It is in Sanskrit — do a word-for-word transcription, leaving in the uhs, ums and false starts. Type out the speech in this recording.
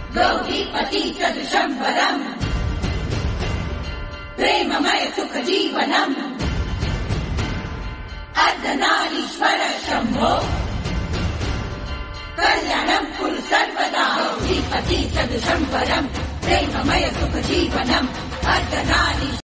गौरीपति सदृशं वरम् प्रेममय सुख जीवनम् अर्धनारीश्वर शम्भो कल्याणं कुरु सर्वदा गौरीपति सदृशं वरम् प्रेममय सुख जीवनम् अर्धनारी